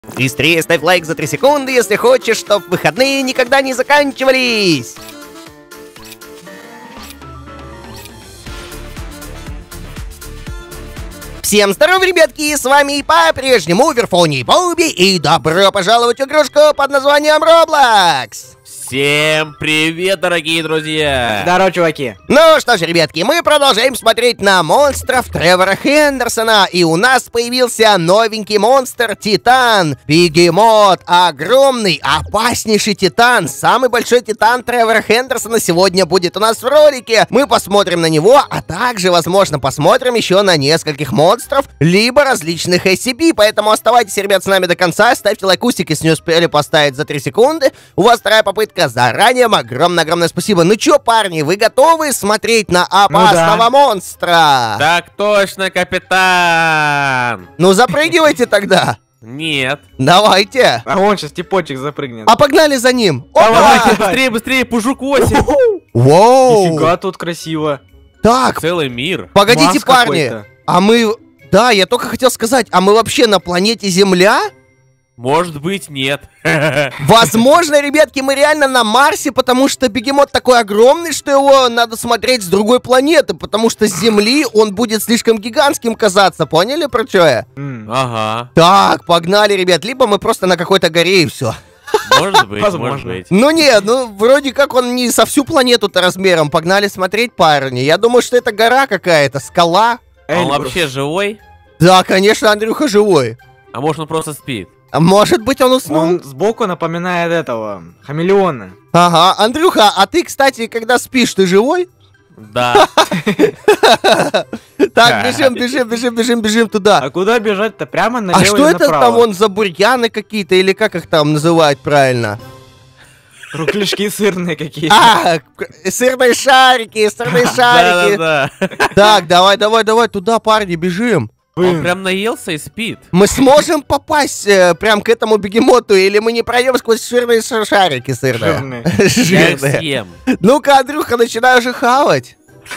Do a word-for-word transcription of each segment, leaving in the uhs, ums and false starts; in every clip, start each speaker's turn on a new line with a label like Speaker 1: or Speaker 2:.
Speaker 1: Быстрее ставь лайк за три секунды, если хочешь, чтобы выходные никогда не заканчивались. Всем здорова, ребятки, с вами по-прежнему Верфоний Боби, и добро пожаловать в игрушку под названием Roblox.
Speaker 2: Всем привет, дорогие друзья!
Speaker 3: Здорово, чуваки!
Speaker 1: Ну что ж, ребятки, мы продолжаем смотреть на монстров Тревора Хендерсона, и у нас появился новенький монстр Титан. Бегемот, огромный, опаснейший Титан, самый большой Титан Тревора Хендерсона сегодня будет у нас в ролике. Мы посмотрим на него, а также, возможно, посмотрим еще на нескольких монстров, либо различных эс си пи, поэтому оставайтесь, ребят, с нами до конца, ставьте лайкусик, если не успели поставить за три секунды. У вас вторая попытка. Заранее огромное-огромное спасибо. Ну чё, парни, вы готовы смотреть на опасного ну да. монстра?
Speaker 2: Так точно, капитан!
Speaker 1: Ну запрыгивайте тогда.
Speaker 2: Нет.
Speaker 1: Давайте.
Speaker 3: А вон сейчас типочек запрыгнет.
Speaker 1: А погнали за ним.
Speaker 2: Давайте, быстрее, быстрее, пужук восемь.
Speaker 1: Воу.
Speaker 3: Нифига тут красиво.
Speaker 1: Так.
Speaker 2: Целый мир.
Speaker 1: Погодите, Маск парни. А мы... Да, я только хотел сказать, а мы вообще на планете Земля?
Speaker 2: Может быть, нет.
Speaker 1: Возможно, ребятки, мы реально на Марсе, потому что бегемот такой огромный, что его надо смотреть с другой планеты, потому что с Земли он будет слишком гигантским казаться, поняли, про что я?
Speaker 3: Mm.
Speaker 2: Ага.
Speaker 1: Так, погнали, ребят, либо мы просто на какой-то горе и все.
Speaker 2: Может быть, может быть.
Speaker 1: Ну нет, ну вроде как он не со всю планету-то размером. Погнали смотреть, парни. Я думаю, что это гора какая-то, скала.
Speaker 2: А он вообще живой?
Speaker 1: Да, конечно, Андрюха живой.
Speaker 2: А может, он просто спит?
Speaker 1: А может быть, он уснул?
Speaker 3: Он сбоку напоминает этого, хамелеона.
Speaker 1: Ага, Андрюха, а ты, кстати, когда спишь, ты живой?
Speaker 2: Да.
Speaker 1: Так, бежим, бежим, бежим, бежим, бежим туда.
Speaker 3: А куда бежать-то? Прямо налево
Speaker 1: А что
Speaker 3: или
Speaker 1: это
Speaker 3: направо?
Speaker 1: там, вон, за бурьяны какие-то, или как их там называют правильно?
Speaker 3: Кругляшки сырные какие-то.
Speaker 1: А, сырные шарики, сырные шарики.
Speaker 2: Да-да-да.
Speaker 1: Так, давай, давай, давай, туда, парни, бежим.
Speaker 2: Он прям наелся и спит.
Speaker 1: Мы сможем попасть э, прям к этому бегемоту, или мы не пройдем сквозь жирные шарики сырные?
Speaker 2: Я их съем.
Speaker 1: Ну-ка, Андрюха, начинай уже хавать.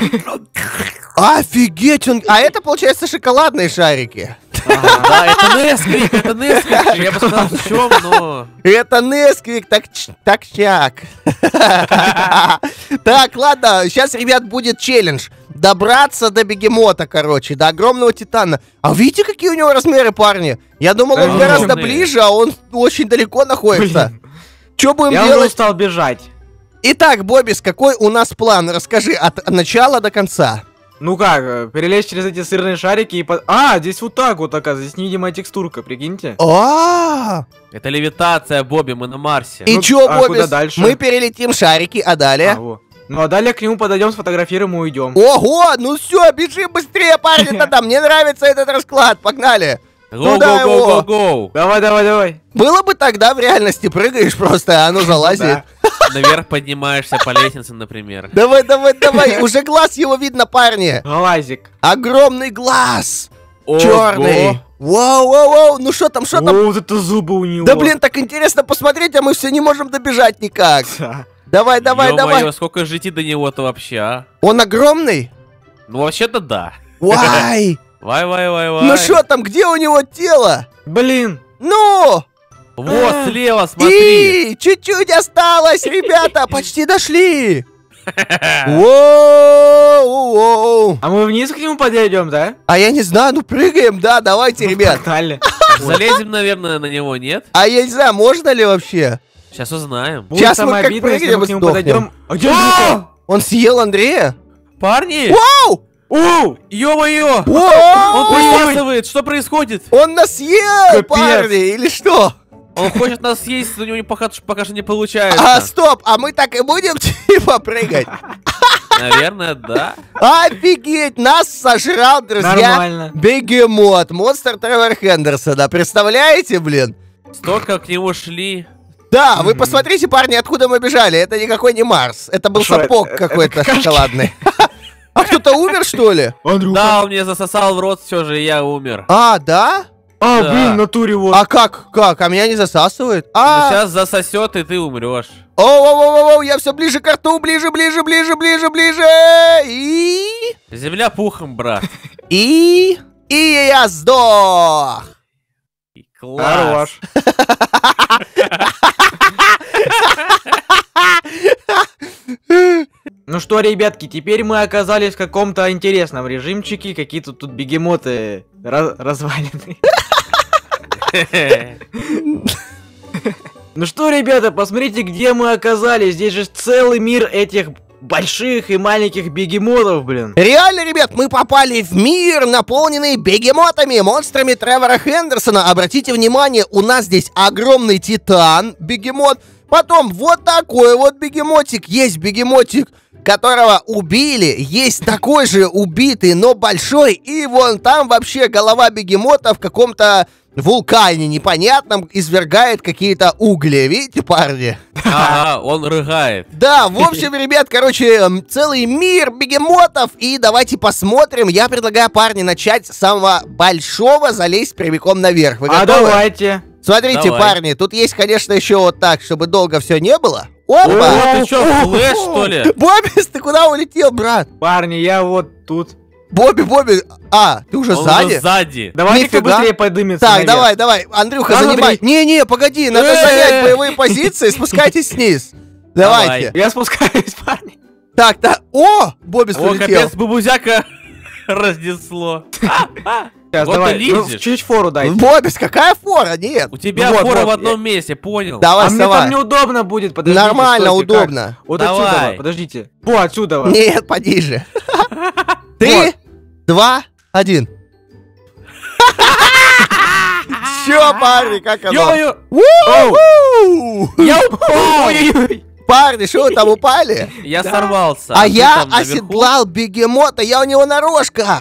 Speaker 1: Офигеть, он... А это, получается, шоколадные шарики.
Speaker 2: Да, это Несквик, это Несквик. Я бы сказал, в чем, но...
Speaker 1: Это Несквик, так-чак. Так, ладно, сейчас, ребят, будет челлендж. Добраться до бегемота, короче, до огромного титана. А видите, какие у него размеры, парни? Я думал, он гораздо ближе, а он очень далеко находится. Что будем делать?
Speaker 3: Я уже устал бежать.
Speaker 1: Итак, Бобис, какой у нас план? Расскажи от начала до конца.
Speaker 3: Ну как, перелезть через эти сырные шарики и... По... А, здесь вот так вот, оказывается, здесь невидимая текстурка, прикиньте.
Speaker 1: А,
Speaker 2: это левитация, Бобби, мы на Марсе.
Speaker 1: И чё, Бобис, мы перелетим шарики, а далее?
Speaker 3: Ну а далее к нему подойдем, сфотографируем и уйдем.
Speaker 1: Ого, ну все, бежим быстрее, парни, тогда. Мне нравится этот расклад, погнали.
Speaker 2: Go, go, go, go, go.
Speaker 3: Давай, давай, давай.
Speaker 1: Было бы тогда в реальности, прыгаешь просто, а оно залазит.
Speaker 2: Наверх поднимаешься по лестнице, например.
Speaker 1: Давай, давай, давай, уже глаз его видно, парни.
Speaker 3: Глазик.
Speaker 1: Огромный глаз. Черный. Вау, вау, вау, ну что там, что там?
Speaker 3: Вот это зубы у него.
Speaker 1: Да блин, так интересно посмотреть, а мы все не можем добежать никак. Давай, давай,
Speaker 2: Ё-моё,
Speaker 1: давай.
Speaker 2: Сколько же идти до него-то вообще, а?
Speaker 1: Он огромный?
Speaker 2: Ну вообще-то да.
Speaker 1: Вай.
Speaker 2: Вай, вай, вай, вай.
Speaker 1: Ну что там, где у него тело?
Speaker 3: Блин.
Speaker 1: Ну!
Speaker 2: Вот, слева, смотри.
Speaker 1: И чуть-чуть осталось, ребята, почти дошли. Воу-воу-воу.
Speaker 3: А мы вниз к нему подойдем, да?
Speaker 1: А я не знаю, ну прыгаем, да, давайте, ребят.
Speaker 2: Залезем, наверное, на него, нет?
Speaker 1: А я не знаю, можно ли вообще?
Speaker 2: Сейчас узнаем.
Speaker 1: Сейчас мы как прыгнем и сдохнем.
Speaker 3: А где Андрюха?
Speaker 1: Он съел Андрея?
Speaker 2: Парни!
Speaker 1: Вау!
Speaker 3: Оу!
Speaker 2: Ё-моё!
Speaker 1: Он
Speaker 2: высасывает! Что происходит?
Speaker 1: Он нас съел, парни, или что?
Speaker 2: Он хочет нас съесть, но у него пока, пока что не получается.
Speaker 1: А, стоп, а мы так и будем типа прыгать?
Speaker 2: Наверное, да.
Speaker 1: Офигеть, нас сожрал, друзья.
Speaker 3: Нормально.
Speaker 1: Бегемот, монстр Тревора Хендерсона. Представляете, блин?
Speaker 2: Столько к нему шли.
Speaker 1: Да, вы посмотрите, парни, откуда мы бежали. Это никакой не Марс. Это был
Speaker 3: Шо,
Speaker 1: сапог
Speaker 3: это-
Speaker 1: какой-то
Speaker 3: это
Speaker 1: шоколадный. А кто-то умер, что ли?
Speaker 2: Да, он мне засосал в рот все же, и я умер.
Speaker 1: А, да?
Speaker 3: А,
Speaker 2: Да.
Speaker 3: блин, в натуре вот.
Speaker 1: А как? Как? А меня не засасывает?
Speaker 2: Ну,
Speaker 1: А,
Speaker 2: сейчас засосет, и ты умрешь.
Speaker 1: оу-оу-оу-оу, я все ближе к рту, ближе, ближе, ближе, ближе, ближе. И...
Speaker 2: Земля пухом, брат.
Speaker 1: И... И я сдох.
Speaker 2: Класс.
Speaker 3: Хорош. Ну что, ребятки, теперь мы оказались в каком-то интересном режимчике. Какие-то тут бегемоты раз- разваленные. Ну что, ребята, посмотрите, где мы оказались. Здесь же целый мир этих больших и маленьких бегемотов, блин.
Speaker 1: Реально, ребят, мы попали в мир, наполненный бегемотами, монстрами Тревора Хендерсона. Обратите внимание, у нас здесь огромный титан, бегемот. Потом вот такой вот бегемотик. Есть бегемотик, которого убили. Есть такой же убитый, но большой. И вон там вообще голова бегемота в каком-то вулкане непонятном извергает какие-то угли. Видите, парни?
Speaker 2: Ага, он рыгает.
Speaker 1: Да, в общем, ребят, короче, м, целый мир бегемотов. И давайте посмотрим. Я предлагаю, парни, начать с самого большого, залезть прямиком наверх. Вы
Speaker 3: А
Speaker 1: готовы?
Speaker 3: давайте.
Speaker 1: Смотрите,
Speaker 2: Давай.
Speaker 1: парни, тут есть, конечно, еще вот так, чтобы долго все не было. Опа!
Speaker 2: О, ты что, флэш, что ли?
Speaker 1: Бобис, ты куда улетел, брат?
Speaker 3: Парни, я вот тут.
Speaker 1: Бобби, Бобби, а, ты уже
Speaker 2: Он
Speaker 1: сзади?
Speaker 2: уже сзади.
Speaker 3: Давайте кто
Speaker 1: Нифига.
Speaker 3: быстрее подымется
Speaker 1: Так,
Speaker 3: наверх.
Speaker 1: давай, давай, Андрюха,
Speaker 3: А,
Speaker 1: занимай.
Speaker 3: смотри.
Speaker 1: Не-не, погоди, надо
Speaker 2: Э-э-э.
Speaker 1: занять боевые позиции, спускайтесь вниз. Давайте.
Speaker 3: Я спускаюсь, парни.
Speaker 1: Так, так, о, Бобис
Speaker 2: О,
Speaker 1: улетел.
Speaker 2: капец, бабузяка разнесло.
Speaker 3: Сейчас,
Speaker 2: Вот
Speaker 3: давай.
Speaker 2: ты
Speaker 3: Ну,
Speaker 2: лезешь.
Speaker 3: чуть фору дай.
Speaker 1: Бобис, какая фора? Нет.
Speaker 2: У тебя
Speaker 3: Вот,
Speaker 2: фора
Speaker 3: вот,
Speaker 2: в одном месте, понял?
Speaker 1: Давай,
Speaker 3: А мне там
Speaker 1: вставай.
Speaker 3: неудобно будет, подождите.
Speaker 1: Нормально,
Speaker 3: стойте, как?
Speaker 1: удобно.
Speaker 3: Вот
Speaker 2: Давай.
Speaker 3: отсюда, подождите. О, отсюда. вот.
Speaker 1: Нет, пониже. Три, два, один. Чё, парни, как оно?
Speaker 2: Ё-моё!
Speaker 1: У-у-у!
Speaker 2: Я упал!
Speaker 3: Ой-ой-ой.
Speaker 1: Парни, что вы там упали?
Speaker 2: Я сорвался.
Speaker 1: А
Speaker 2: ты
Speaker 1: я
Speaker 2: там наверху?
Speaker 1: оседлал бегемота, я у него на рожках.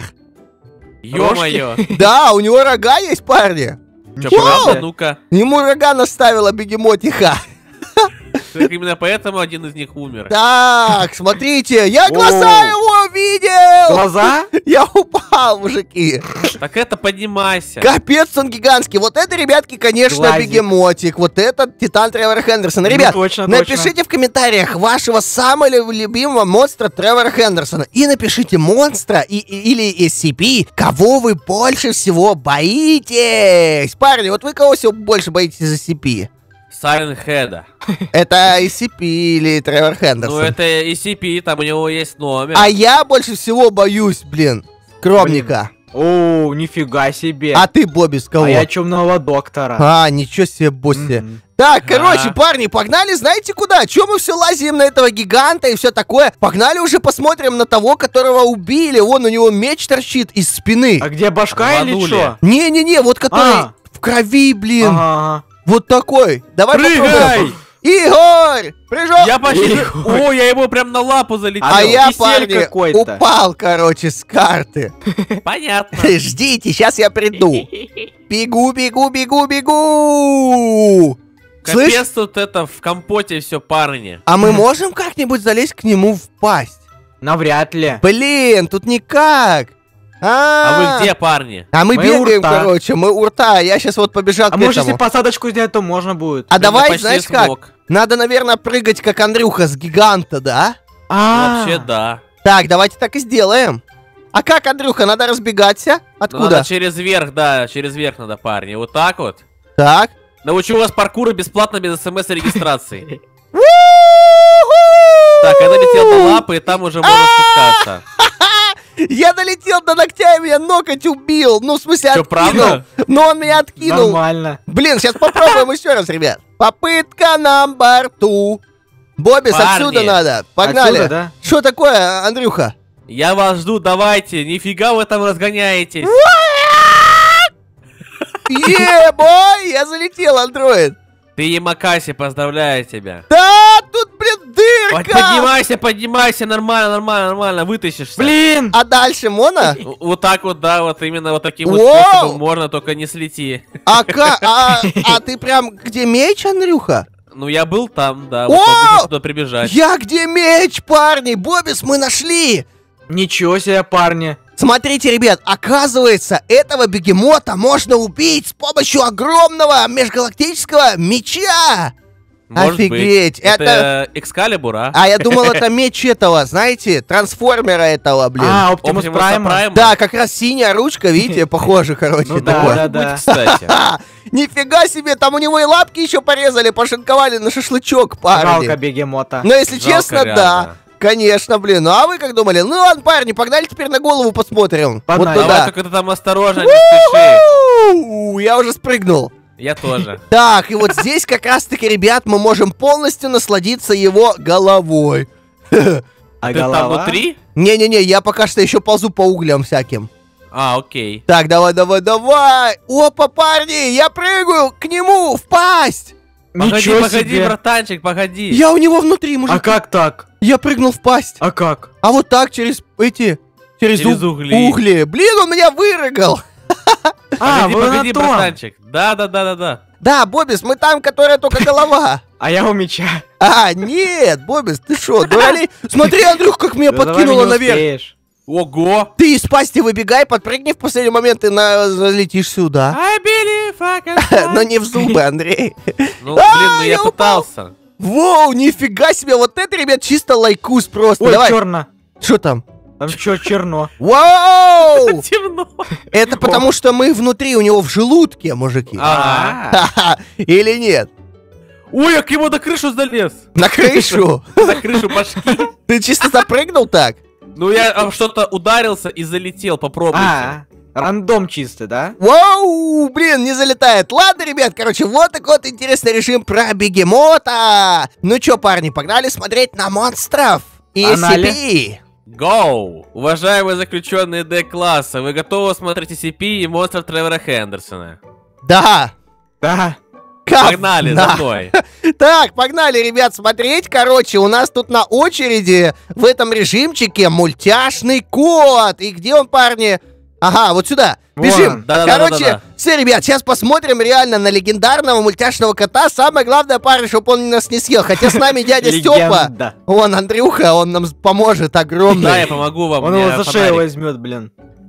Speaker 2: Ё-моё!
Speaker 1: Да, у него рога есть, парни.
Speaker 2: Чё,
Speaker 1: Чё?
Speaker 2: правда? Ну-ка.
Speaker 1: Ему рога наставила бегемотиха.
Speaker 2: Так именно поэтому один из них умер.
Speaker 1: Так, смотрите, я
Speaker 3: О.
Speaker 1: глаза его видел.
Speaker 3: Глаза?
Speaker 1: Я упал, мужики.
Speaker 2: Так это поднимайся.
Speaker 1: Капец, он гигантский. Вот это, ребятки, конечно,
Speaker 3: Глазик.
Speaker 1: бегемотик. Вот этот Титан Тревора Хендерсона.
Speaker 3: Ну,
Speaker 1: Ребят,
Speaker 3: точно,
Speaker 1: напишите в комментариях вашего самого лю- любимого монстра Тревора Хендерсона. И напишите монстра и, и- или эс си пи, кого вы больше всего боитесь. Парни, вот вы кого всего больше боитесь из эс си пи?
Speaker 2: Silent Head.
Speaker 1: Это эс си пи или Тревор Хендерсон?
Speaker 2: Ну это и си пи, там у него есть номер.
Speaker 1: А я больше всего боюсь, блин, скромника.
Speaker 3: О, нифига себе.
Speaker 1: А ты, Бобби, с кого?
Speaker 3: А я чумного доктора.
Speaker 1: А, ничего себе, босси.
Speaker 3: Мгм.
Speaker 1: Так, короче,
Speaker 2: Ага.
Speaker 1: парни, погнали, знаете куда? Чё мы все лазим на этого гиганта и все такое? Погнали уже посмотрим на того, которого убили. Вон у него меч торчит из спины.
Speaker 3: А где башка или
Speaker 2: Рванули.
Speaker 3: что?
Speaker 1: Не-не-не, вот который
Speaker 3: А.
Speaker 1: в крови, блин.
Speaker 3: Ага.
Speaker 1: Вот такой. Давай
Speaker 2: Прыгай!
Speaker 1: попробуем. Игорь! Прыжок!
Speaker 2: Я почти...
Speaker 3: Ой.
Speaker 2: О, я ему прям на лапу залетел.
Speaker 1: А я,
Speaker 3: кисель
Speaker 1: парни,
Speaker 3: какой-то.
Speaker 1: упал, короче, с карты.
Speaker 2: Понятно.
Speaker 1: Ждите, сейчас я приду. Бегу, бегу, бегу, бегу. Слышь,
Speaker 2: Капец тут это в компоте все, парни.
Speaker 1: а мы можем как-нибудь залезть к нему в пасть?
Speaker 3: Навряд ли.
Speaker 1: Блин, тут никак.
Speaker 2: А вы где, парни?
Speaker 1: А мы
Speaker 3: Мы у
Speaker 1: бегаем,
Speaker 3: рта.
Speaker 1: короче, мы у рта. Я сейчас вот побежал
Speaker 3: А
Speaker 1: к
Speaker 3: может,
Speaker 1: этому.
Speaker 3: если посадочку сделать, то можно будет.
Speaker 1: А
Speaker 2: Я
Speaker 1: давай,
Speaker 2: почти
Speaker 1: знаешь как?
Speaker 2: смог.
Speaker 1: Надо, наверное, прыгать, как Андрюха, с гиганта, да?
Speaker 3: А,
Speaker 2: Вообще да.
Speaker 1: Так, давайте так и сделаем. А как, Андрюха, надо разбегаться?
Speaker 2: Ну,
Speaker 1: Откуда?
Speaker 2: надо через верх, да, через верх надо, парни. Вот так вот.
Speaker 1: Так.
Speaker 2: Научу вас паркуру бесплатно без смс-регистрации.
Speaker 1: У-ху!
Speaker 2: Так, я долетел до лапы, и там уже можно спускаться.
Speaker 1: Я долетел до ногтя, и меня ноготь убил. Ну, в смысле,
Speaker 2: Чё,
Speaker 1: откинул.
Speaker 2: правда?
Speaker 1: Но он меня откинул.
Speaker 3: нормально.
Speaker 1: Блин, сейчас попробуем еще раз, ребят. Попытка на борту. Бобис,
Speaker 2: Парни.
Speaker 1: отсюда надо. Погнали.
Speaker 3: Отсюда, да?
Speaker 1: Что такое, Андрюха?
Speaker 2: Я вас жду, давайте. Нифига вы там разгоняетесь.
Speaker 1: Е-бой, я залетел, андроид.
Speaker 2: Ты Ямакаси, поздравляю тебя.
Speaker 1: Да, тут, блин,
Speaker 2: Под-
Speaker 1: дырка.
Speaker 2: Поднимайся, поднимайся, нормально, нормально, нормально, вытащишься.
Speaker 3: Блин!
Speaker 1: А дальше, Мона?
Speaker 2: В- Вот так вот, да, вот именно вот таким вот
Speaker 1: Вау!
Speaker 2: способом можно, только не слети.
Speaker 1: А, ка- а, а ты прям где меч, Андрюха?
Speaker 2: Ну, я был там, да, вот
Speaker 1: О!
Speaker 2: могу сюда прибежать.
Speaker 1: Я где меч, парни? Бобис, мы нашли.
Speaker 3: Ничего себе, парни.
Speaker 1: Смотрите, ребят, оказывается, этого бегемота можно убить с помощью огромного межгалактического меча.
Speaker 2: Может
Speaker 1: Офигеть,
Speaker 2: быть. Это...
Speaker 1: это-
Speaker 2: Экскалибур, а?
Speaker 1: А я думал, это меч этого, знаете, трансформера этого, блин.
Speaker 3: А, Оптимус
Speaker 2: Оптимуса
Speaker 3: Прайма.
Speaker 2: Прайма?
Speaker 1: Да, как раз синяя ручка, видите, похоже, короче,
Speaker 3: Ну да,
Speaker 1: такое.
Speaker 3: да,
Speaker 2: Может быть,
Speaker 3: да.
Speaker 2: кстати.
Speaker 1: Ха! Нифига себе, там у него и лапки еще порезали, пошинковали на шашлычок,
Speaker 3: Жалко
Speaker 1: парни.
Speaker 3: бегемота.
Speaker 1: Но если
Speaker 2: Жалко,
Speaker 1: честно,
Speaker 2: реально.
Speaker 1: да. Конечно, блин. Ну а вы как думали? Ну ладно, парни, погнали теперь на голову посмотрим.
Speaker 3: Погнали.
Speaker 1: Вот
Speaker 2: Давай
Speaker 1: туда.
Speaker 2: только ты там осторожно, не спеши.
Speaker 1: У-у-у, я уже спрыгнул.
Speaker 2: Я тоже.
Speaker 1: Так, и вот здесь как раз-таки, ребят, мы можем полностью насладиться его головой.
Speaker 3: А
Speaker 2: Ты там
Speaker 3: голова?
Speaker 2: внутри?
Speaker 1: Не-не-не, я пока что еще ползу по углям всяким.
Speaker 2: А, окей.
Speaker 1: Так, давай, давай, давай. Опа, парни, я прыгаю к нему в пасть.
Speaker 2: Погоди,
Speaker 3: Ничего
Speaker 2: погоди,
Speaker 3: себе.
Speaker 2: братанчик, погоди.
Speaker 1: Я у него внутри, мужик.
Speaker 3: А как так?
Speaker 1: Я прыгнул в пасть.
Speaker 3: А как?
Speaker 1: А вот так через эти... Через,
Speaker 2: Через
Speaker 1: у-
Speaker 2: угли.
Speaker 1: угли. Блин, он меня вырыгал.
Speaker 3: А,
Speaker 2: Погоди,
Speaker 3: вы на
Speaker 2: погоди,
Speaker 3: том.
Speaker 2: братанчик. Да, да, да, да, да.
Speaker 1: Да, Бобис, мы там, которая только голова.
Speaker 3: А я у меча.
Speaker 1: А, нет, Бобис, ты шо, дуралей? Смотри, Андрюх, как меня
Speaker 3: Да давай
Speaker 1: подкинуло
Speaker 3: не
Speaker 1: наверх.
Speaker 3: успеешь.
Speaker 2: Ого!
Speaker 1: Ты из пасти выбегай, подпрыгни в последний момент и на... залетишь сюда.
Speaker 2: I believe I can fly.
Speaker 1: Но не в зубы, Андрей.
Speaker 2: Ну, блин, ну
Speaker 1: А,
Speaker 2: я
Speaker 1: я упал.
Speaker 2: пытался.
Speaker 1: Воу, нифига себе, вот это, ребят, чисто лайкус просто.
Speaker 3: Ой,
Speaker 1: Давай,
Speaker 3: черно.
Speaker 1: что там?
Speaker 3: Там чё, черно.
Speaker 1: Вау!
Speaker 2: Темно.
Speaker 1: Это потому, что мы внутри у него в желудке, мужики.
Speaker 2: Ага.
Speaker 1: Ха-ха. Или нет?
Speaker 2: Ой, я к нему на крышу залез.
Speaker 1: На крышу?
Speaker 2: На крышу башки.
Speaker 1: Ты чисто запрыгнул так?
Speaker 2: Ну, я об что-то ударился и залетел, попробуйте.
Speaker 3: А, рандом чистый, да?
Speaker 1: Вау, блин, не залетает. Ладно, ребят, короче, вот такой вот интересный режим про бегемота. Ну чё, парни, погнали смотреть на монстров и
Speaker 3: Погнали.
Speaker 1: эс си пи.
Speaker 2: Гоу! Уважаемые заключенные Д-класса, вы готовы смотреть эс си пи и монстров Тревора Хендерсона?
Speaker 1: Да.
Speaker 3: Да.
Speaker 1: Как?
Speaker 2: Погнали
Speaker 1: Да.
Speaker 2: за мной!
Speaker 1: Так, погнали, ребят, смотреть. Короче, у нас тут на очереди в этом режимчике мультяшный кот. И где он, парни? Ага, вот сюда.
Speaker 3: Вон.
Speaker 1: Бежим.
Speaker 2: Да-да-да-да-да.
Speaker 1: Короче, все, ребят, сейчас посмотрим реально на легендарного мультяшного кота. Самое главное, парни, чтобы он нас не съел. Хотя с нами дядя Степа.
Speaker 3: Легенда.
Speaker 1: Вон, Андрюха, он нам поможет
Speaker 2: Да, я
Speaker 1: огромный.
Speaker 2: помогу вам.
Speaker 3: Он
Speaker 2: у меня
Speaker 3: его за
Speaker 2: фонарик.
Speaker 3: шею возьмет, блин.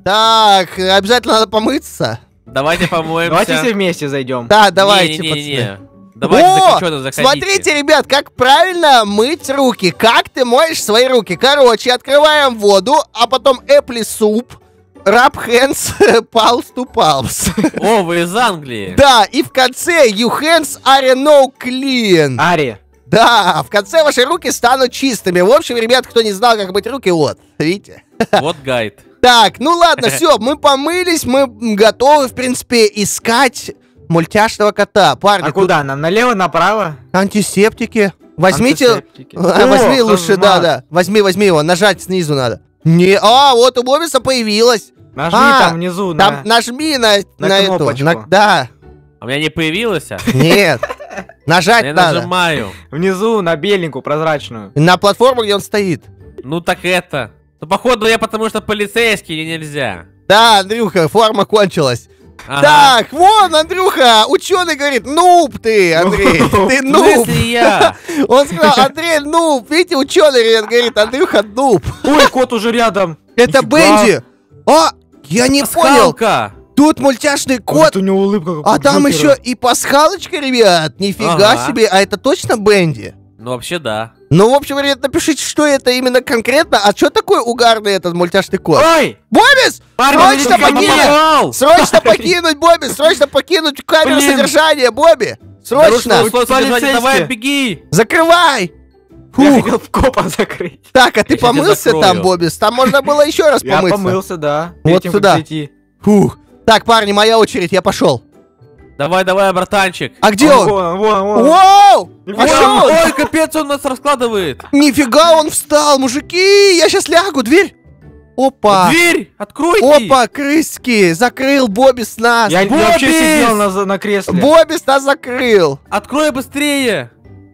Speaker 1: Так, обязательно надо помыться.
Speaker 2: Давайте помоемся.
Speaker 3: Давайте все вместе зайдем.
Speaker 1: Да, давайте, пацаны.
Speaker 2: Не-не-не. Давайте
Speaker 1: О,
Speaker 2: заключенные заходите.
Speaker 1: смотрите, ребят, как правильно мыть руки. Как ты моешь свои руки? Короче, открываем воду, а потом Apple soup, rub hands, pulse to pulse.
Speaker 2: О, вы из Англии.
Speaker 1: Да, и в конце you hands are no clean.
Speaker 3: Ари.
Speaker 1: Да, в конце ваши руки станут чистыми. В общем, ребят, кто не знал, как мыть руки, вот, видите?
Speaker 2: Вот гайд.
Speaker 1: Так, ну ладно, все, мы помылись, мы готовы, в принципе, искать мультяшного кота. Парни,
Speaker 3: А куда? Нам налево, направо?
Speaker 1: тут антисептики. Возьмите...
Speaker 3: Антисептики.
Speaker 1: А,
Speaker 3: О,
Speaker 1: возьми лучше, да,
Speaker 3: хазмат.
Speaker 1: да. Возьми, возьми его, нажать снизу надо. Не, а, вот у Бобиса появилась.
Speaker 3: Нажми
Speaker 1: А,
Speaker 3: там внизу
Speaker 1: Там
Speaker 3: на...
Speaker 1: нажми на,
Speaker 3: на
Speaker 1: на эту.
Speaker 3: кнопочку.
Speaker 1: на- да,
Speaker 2: А у меня не появилось, а?
Speaker 1: нет. Нажать
Speaker 2: Я
Speaker 1: надо.
Speaker 2: нажимаю.
Speaker 3: Внизу на беленькую, прозрачную.
Speaker 1: На платформу, где он стоит.
Speaker 2: Ну так это. Ну походу я потому что полицейский и нельзя.
Speaker 1: Да, Андрюха, форма кончилась.
Speaker 2: Ага.
Speaker 1: Так, вон, Андрюха, ученый говорит, нуб ты, Андрей, ты
Speaker 2: Ну,
Speaker 1: нуб.
Speaker 2: если я.
Speaker 1: Он сказал, Андрей, нуб. Видите, ученый ребят, говорит, Андрюха, нуб.
Speaker 3: Ой, кот уже рядом.
Speaker 1: Это
Speaker 3: Нифига.
Speaker 1: Бенди. А, я не понял.
Speaker 2: Пасхалка.
Speaker 1: Тут мультяшный кот.
Speaker 3: Вот у него улыбка. как
Speaker 1: А
Speaker 3: у
Speaker 1: там
Speaker 3: Джокера.
Speaker 1: еще и пасхалочка, ребят. Нифига
Speaker 2: Ага.
Speaker 1: себе. А это точно Бенди?
Speaker 2: Ну вообще да.
Speaker 1: Ну, в общем, ребят, напишите, что это именно конкретно. А что такой угарный этот мультяшный кот?
Speaker 3: Ой!
Speaker 1: Бобис!
Speaker 3: Парни,
Speaker 1: Срочно
Speaker 3: смотрите,
Speaker 1: покинь!
Speaker 2: Попал!
Speaker 1: Срочно покинуть, Бобби! Срочно покинуть камеру
Speaker 3: Блин.
Speaker 1: содержания, Бобби!
Speaker 2: Нарушил
Speaker 1: Срочно!
Speaker 2: условия содержания.
Speaker 3: полицейский.
Speaker 2: Давай, беги!
Speaker 1: Закрывай!
Speaker 3: Я
Speaker 1: Фух.
Speaker 3: хотел в копа закрыть.
Speaker 1: Так, а ты
Speaker 2: Я щас тебя
Speaker 1: помылся
Speaker 2: закрою.
Speaker 1: там, Бобис? Там можно было еще раз
Speaker 3: Я
Speaker 1: помыться.
Speaker 3: помылся, да.
Speaker 1: Вот
Speaker 3: Перед тем, как
Speaker 1: сюда.
Speaker 3: зайти.
Speaker 1: Фух. Так, парни, моя очередь, я пошел.
Speaker 2: Давай, давай, братанчик.
Speaker 1: А где он?
Speaker 3: Вон, вон, вон.
Speaker 1: Вау!
Speaker 3: Нифига.
Speaker 1: А что он?
Speaker 2: Ой, капец, он нас раскладывает.
Speaker 1: Нифига он встал, мужики! Я сейчас лягу, дверь! Опа!
Speaker 2: Дверь, откройте.
Speaker 1: Опа, крыски! Закрыл Бобис нас!
Speaker 3: Я, я
Speaker 2: Бобби!
Speaker 3: вообще сидел на, на кресле.
Speaker 1: Бобис нас закрыл!
Speaker 2: Открой быстрее.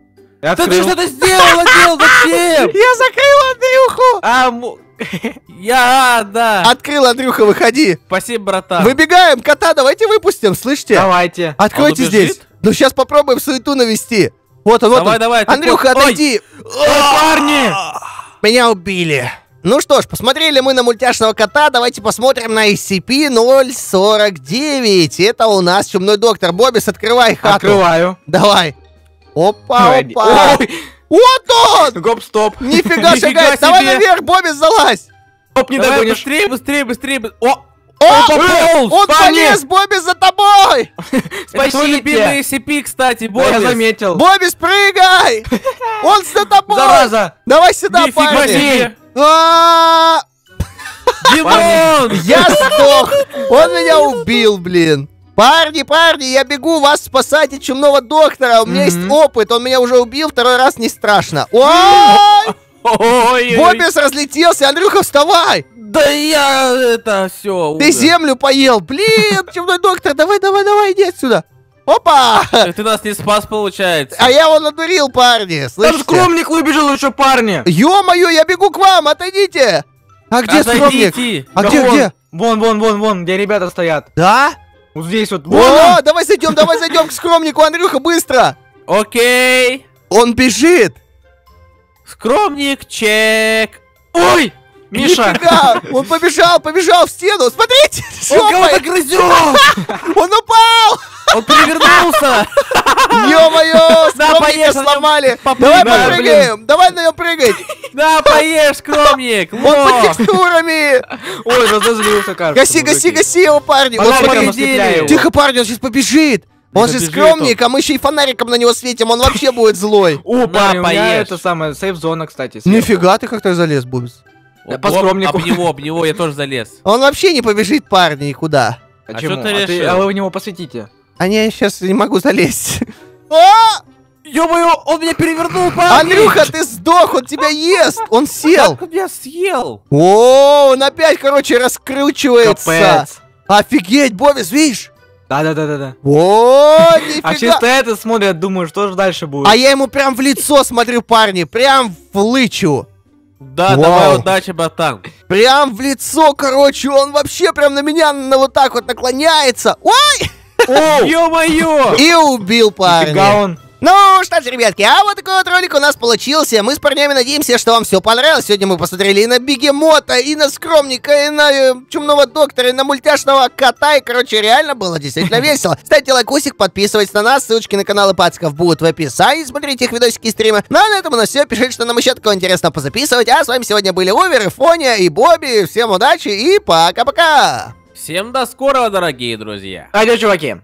Speaker 3: Я
Speaker 2: Да ты
Speaker 3: открыл.
Speaker 2: что-то сделал, делал, зачем?
Speaker 1: Я закрыл Андрюху!
Speaker 3: А, му-
Speaker 2: Я, а, да.
Speaker 1: Открыл, Андрюха, выходи!
Speaker 2: Спасибо, братан.
Speaker 1: Выбегаем, кота, давайте выпустим, слышите?
Speaker 3: Давайте.
Speaker 1: Откройте
Speaker 2: Он
Speaker 1: здесь.
Speaker 2: убежит?
Speaker 1: Ну, сейчас попробуем суету навести. Вот он, вот
Speaker 2: Давай,
Speaker 1: он.
Speaker 2: давай, ты
Speaker 1: Андрюха,
Speaker 2: кот- Ой.
Speaker 1: отойди.
Speaker 3: Парни!
Speaker 1: Меня убили. Ну что ж, посмотрели мы на мультяшного кота, давайте посмотрим на эс си пи ноль сорок девять. Это у нас чумной доктор. Бобис, открывай хату.
Speaker 3: Открываю.
Speaker 1: Давай. Опа,
Speaker 3: Ой,
Speaker 1: опа.
Speaker 3: ой,
Speaker 1: Вот он!
Speaker 3: Гоп-стоп.
Speaker 1: Нифига
Speaker 2: Нифига
Speaker 1: шагает. Давай
Speaker 2: себе.
Speaker 1: наверх, Бобби, залазь.
Speaker 3: Стоп, не
Speaker 2: Давай
Speaker 3: догонишь.
Speaker 2: быстрее, быстрее, быстрее. бы- О,
Speaker 1: О,
Speaker 2: пополз,
Speaker 1: он
Speaker 3: парни.
Speaker 1: полез, Бобби, за тобой.
Speaker 2: это твой любимый
Speaker 3: Спасите.
Speaker 2: эс си пи, кстати,
Speaker 3: Да, я
Speaker 2: Бобби.
Speaker 3: заметил.
Speaker 1: Бобби, спрыгай. Он за тобой.
Speaker 3: Зараза.
Speaker 1: Давай сюда,
Speaker 2: Нифига
Speaker 1: парни.
Speaker 2: себе.
Speaker 1: А,
Speaker 2: Димон!
Speaker 1: Я сдох. Он меня убил, блин. Парни, парни, я бегу вас спасать от чумного доктора. У меня есть
Speaker 3: Мгм.
Speaker 1: опыт. Он меня уже убил, второй раз не страшно. Ой!
Speaker 2: Ой,
Speaker 1: Боббис разлетелся. Андрюха, вставай.
Speaker 2: да я это все.
Speaker 1: Ты землю поел. Блин, чумной доктор, давай, давай, давай, иди отсюда. Опа!
Speaker 2: Ты нас не спас, получается.
Speaker 1: А я его надурил, парни.
Speaker 3: Там
Speaker 1: Слышите?
Speaker 3: скромник выбежал еще, парни.
Speaker 1: Ё-моё, я бегу к вам, отойдите. А где скромник?
Speaker 2: Отойдите.
Speaker 1: А
Speaker 3: Да
Speaker 1: где,
Speaker 3: вон,
Speaker 1: где?
Speaker 3: Вон, вон, вон, вон, где ребята стоят.
Speaker 1: Да?
Speaker 3: Вот здесь вот. Вон
Speaker 1: О,
Speaker 3: он.
Speaker 1: давай зайдем, давай зайдем к скромнику, Андрюха, быстро.
Speaker 2: Окей.
Speaker 1: Он бежит.
Speaker 2: Скромник, чек.
Speaker 3: Ой, Миша.
Speaker 1: Нифига, он побежал, побежал в стену. Смотрите,
Speaker 2: Он кого-то
Speaker 1: жопой.
Speaker 2: грызет.
Speaker 1: Он упал.
Speaker 2: Он перевернулся.
Speaker 1: Ё-моё,
Speaker 2: Да,
Speaker 1: скромника
Speaker 2: поешь, на нем
Speaker 1: сломали.
Speaker 2: попрыгай,
Speaker 1: Давай
Speaker 3: блин.
Speaker 1: попрыгаем, давай на нем прыгать.
Speaker 2: Да, поешь, скромник.
Speaker 1: Он под
Speaker 2: Во.
Speaker 1: текстурами.
Speaker 3: Ой, разозлился, кажется.
Speaker 1: Гаси, гаси,
Speaker 3: мужики.
Speaker 1: гаси его, парни. Он
Speaker 3: Фонариком
Speaker 1: побежит.
Speaker 3: ослепляю его.
Speaker 1: Тихо, парни, он сейчас побежит. Он же
Speaker 2: побежит
Speaker 1: скромник, а мы еще и фонариком на него светим, он вообще будет злой.
Speaker 3: О,
Speaker 2: На,
Speaker 3: парни, у меня
Speaker 2: поешь.
Speaker 3: это самое, сейф-зона, кстати. сверху.
Speaker 1: Нифига ты как-то залез, Бубс.
Speaker 3: Да,
Speaker 2: Об-
Speaker 3: по скромнику.
Speaker 2: Об него, об него я тоже залез.
Speaker 1: Он вообще не побежит, парни, никуда.
Speaker 3: А,
Speaker 2: А
Speaker 3: чему?
Speaker 2: чё ты
Speaker 3: а,
Speaker 2: решил?
Speaker 3: а вы в него посветите.
Speaker 1: А я сейчас не могу залезть. А!
Speaker 2: Ё-моё, он меня перевернул, парни.
Speaker 1: Андрюха, ты сдох, он тебя ест, он сел.
Speaker 2: Как он меня съел?
Speaker 1: О, он опять, короче, раскручивается.
Speaker 3: Капец.
Speaker 1: Офигеть, Бобис, видишь?
Speaker 3: Да-да-да-да-да.
Speaker 1: О,
Speaker 3: А
Speaker 1: нифига.
Speaker 3: чисто это смотрят, думаю, что же дальше будет.
Speaker 1: А я ему прям в лицо смотрю, парни, прям в лычу.
Speaker 2: Да,
Speaker 1: Вау.
Speaker 2: давай удачи, братан.
Speaker 1: Прям в лицо, короче, он вообще прям на меня на вот так вот наклоняется. Ой!
Speaker 2: Ё-моё.
Speaker 1: И убил
Speaker 3: Нифига
Speaker 1: парня.
Speaker 3: он.
Speaker 1: Ну что ж, ребятки, а вот такой вот ролик у нас получился. Мы с парнями надеемся, что вам все понравилось. Сегодня мы посмотрели и на Бегемота, и на Скромника, и на э, Чумного доктора, и на мультяшного кота. И, короче, реально было действительно весело. Ставьте лайкосик, подписывайтесь на нас. Ссылочки на каналы пациков будут в описании. Смотрите их видосики и стримы. Ну а на этом у нас все. Пишите, что нам еще такого интересного позаписывать. А с вами сегодня были Увер, и Фоня, и Бобби. Всем удачи и пока-пока.
Speaker 2: Всем до скорого, дорогие друзья.
Speaker 3: Адьо, чуваки.